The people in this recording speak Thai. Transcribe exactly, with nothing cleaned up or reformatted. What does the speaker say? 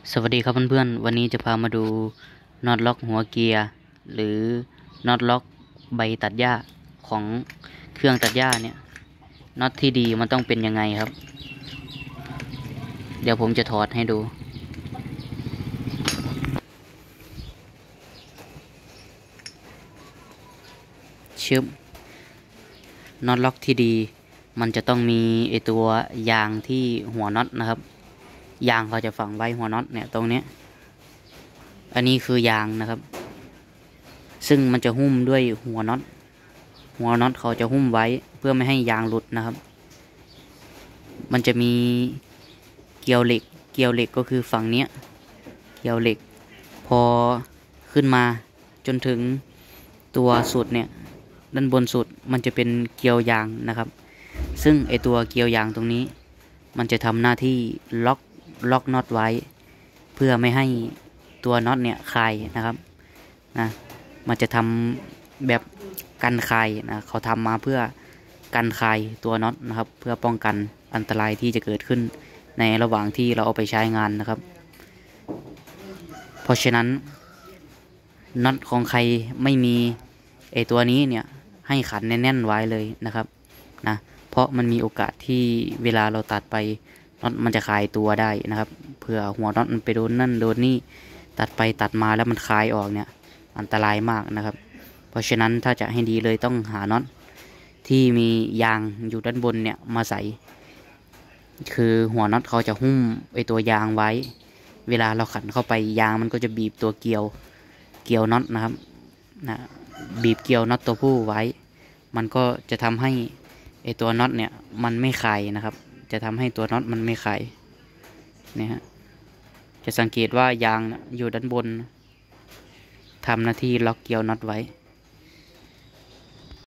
สวัสดีครับเพื่อนๆวันนี้จะพามาดูน็อตล็อกหัวเกียร์หรือน็อตล็อกใบตัดหญ้าของเครื่องตัดหญ้าเนี่ยน็อตที่ดีมันต้องเป็นยังไงครับเดี๋ยวผมจะถอดให้ดูชึบน็อตล็อกที่ดีมันจะต้องมีไอตัวยางที่หัวน็อตนะครับยางเขาจะฝังไว้หัวน็อตเนี่ยตรงนี้อันนี้คือยางนะครับซึ่งมันจะหุ้มด้วยหัวน็อตหัวน็อตเขาจะหุ้มไว้เพื่อไม่ให้ยางหลุดนะครับมันจะมีเกลียวเหล็กเกลียวเหล็กก็คือฝั่งเนี้ยเกลียวเหล็กพอขึ้นมาจนถึงตัวสุดเนี่ยด้านบนสุดมันจะเป็นเกลียวยางนะครับซึ่งไอตัวเกลียวยางตรงนี้มันจะทำหน้าที่ล็อกล็อกน็อตไว้เพื่อไม่ให้ตัวน็อตเนี่ยคลายนะครับนะมันจะทำแบบกันคลายนะเขาทำมาเพื่อกันคลายตัวน็อตนะครับเพื่อป้องกันอันตรายที่จะเกิดขึ้นในระหว่างที่เราเอาไปใช้งานนะครับเพราะฉะนั้นน็อตของใครไม่มีไอตัวนี้เนี่ยให้ขันแน่นๆไว้เลยนะครับนะเพราะมันมีโอกาสที่เวลาเราตัดไปน็อตมันจะคลายตัวได้นะครับเผื่อหัวน็อตมันไปโดนนั่นโดนนี่ตัดไปตัดมาแล้วมันคลายออกเนี่ยอันตรายมากนะครับเพราะฉะนั้นถ้าจะให้ดีเลยต้องหาน็อตที่มียางอยู่ด้านบนเนี่ยมาใส่คือหัวน็อตเขาจะหุ้มไอตัวยางไว้เวลาเราขันเข้าไปยางมันก็จะบีบตัวเกลียวเกลียวน็อตนะครับนะบีบเกลียวน็อตตัวผู้ไว้มันก็จะทำให้ไอตัวน็อตเนี่ยมันไม่คลายนะครับจะทำให้ตัวน็อตมันไม่คลายเนี่ยฮะจะสังเกตว่ายางอยู่ด้านบนทำหน้าที่ล็อกเกลียวน็อตไว้